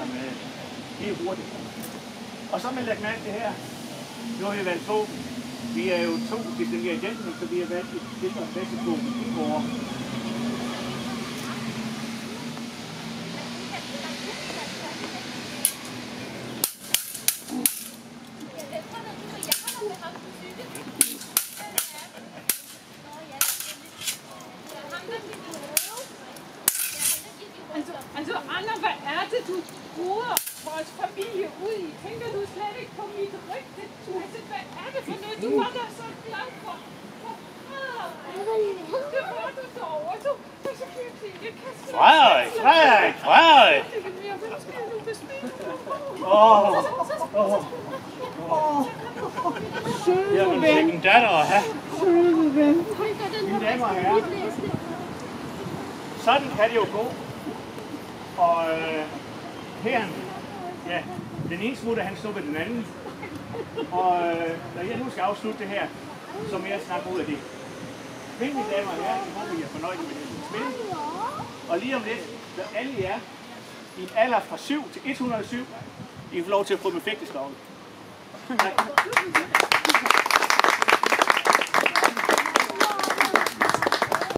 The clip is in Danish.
Det er hurtigt. Og så vil jeg lægge mærke til her. Nu har vi valgt to. Vi er jo to distinguerede gentlemen, så vi har valgt et billede af bedste på Sønderborg. Altså Anna, hvad er det, du bruger vores familie ud i? Tænker du slet ikke på mit rygte? Altså, hvad er det for noget? Du var da så glad for. Det var du derovre. Så kan jeg sige, jeg kan slet Frederik! Jeg vil spille nu besvinde. Jeg vil lægge en datter at have. Mine damer og herrer. Sådan kan det jo gå. Og her, ja, den ene smutter, han stod ved den anden. Og når jeg nu skal afslutte det her, så må jeg snakke ud af det. Mine damer og herrer, jeg håber, I er fornøjet med det spil. Og lige om lidt, så alle jer i en alder fra 7 til 107, I får lov til at prøve med fægteskoven. Tak.